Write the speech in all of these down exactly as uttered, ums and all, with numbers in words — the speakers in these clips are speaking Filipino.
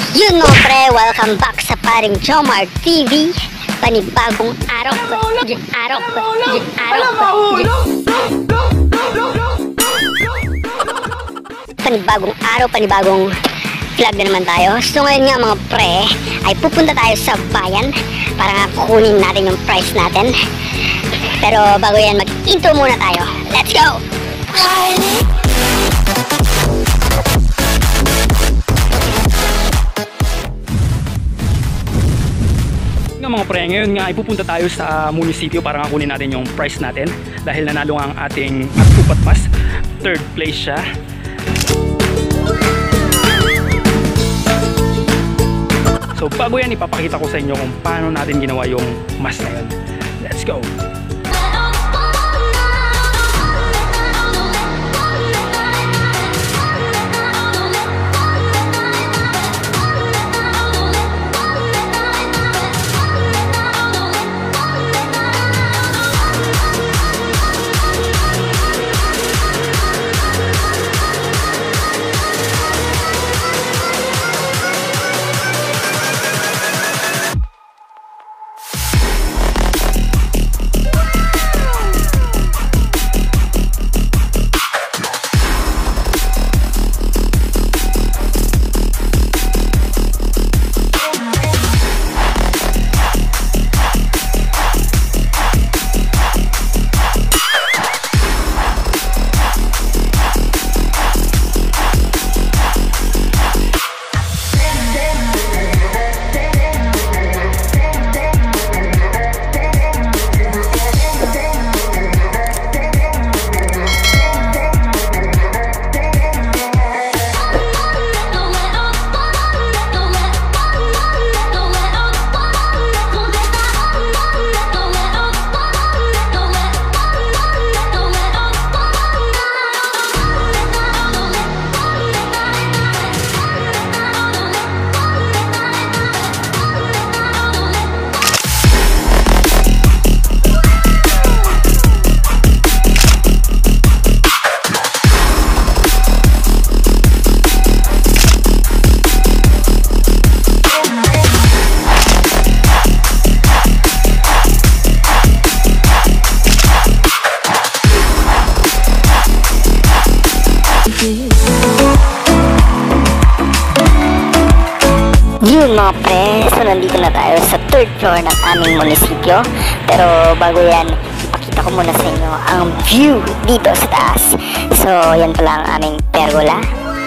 Yun mo pre, welcome back sa paring Jomar T V. Panibagong araw, panibagong araw, panibagong araw, panibagong araw, panibagong vlog na naman tayo. So ngayon nga mga pre, ay pupunta tayo sa bayan para nga kukunin natin yung price natin. Pero bago yan, mag-intro muna tayo. Let's go! Nga mga pre, ngayon nga ay pupunta tayo sa munisipyo para nga kunin natin yung price natin dahil nanalo ang ating Tupat Mas. Third place siya. So bago yan, ipapakita ko sa inyo kung paano natin ginawa yung mas na yun. Let's go! Yun mga pre, so nandito na tayo sa third floor ng aming munisipyo. Pero bago yan, ipakita ko muna sa inyo ang view dito sa taas. So yan pala ang aming pergola.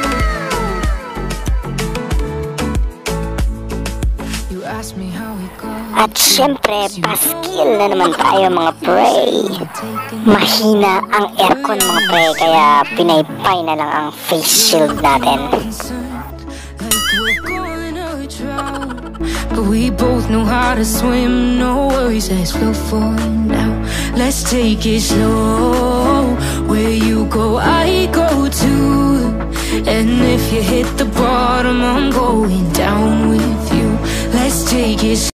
At syempre, paskil na naman tayo mga pre. Mahina ang aircon mga pre, kaya pinaypay na lang ang face shield natin. But we both know how to swim, no worries, let's go for now. Let's take it slow. Where you go, I go too. And if you hit the bottom, I'm going down with you. Let's take it slow.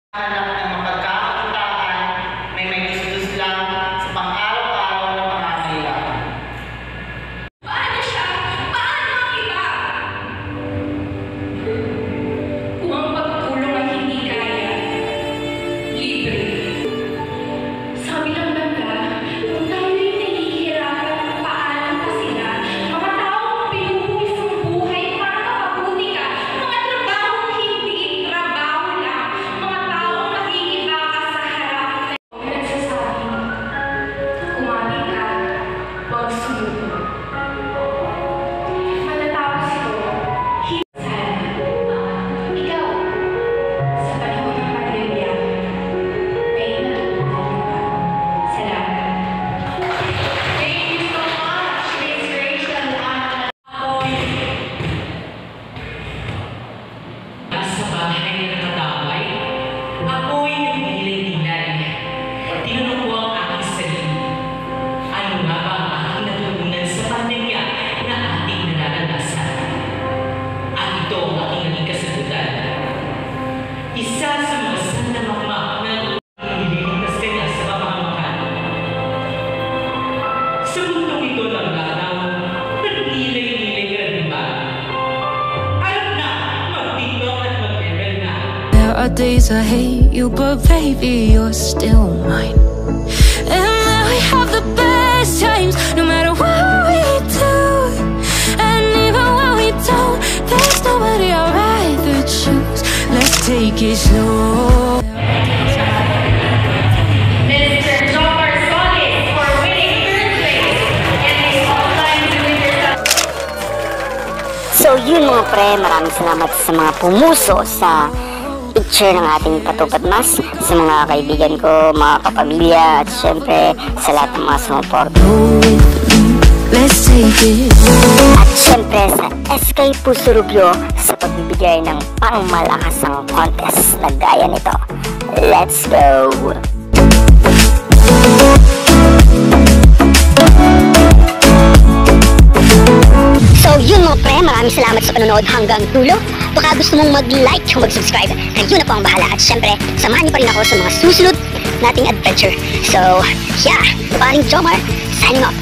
Hindi there are days I hate you, but baby, you're still mine. And now we have the best times, no matter what we do. And even when we don't, there's nobody I'd rather choose. Let's take it slow. So yun mga pre, maraming salamat sa mga pumuso sa picture ng ating Patupad Mas, sa mga kaibigan ko, mga kapamilya, at syempre sa lahat ng mga sumuporta. Let's take it. At syempre sa S K Puso Rubio sa pagbibigay ng pangmalakasang contest na gaya nito. Let's go! So yun mga pre, maraming salamat sa panonood hanggang dulo. Baka gusto mong mag-like o mag-subscribe, kayo na po ang bahala. At syempre, samahan niyo pa rin ako sa mga susunod nating adventure. So yeah, Paring Jomar, signing off.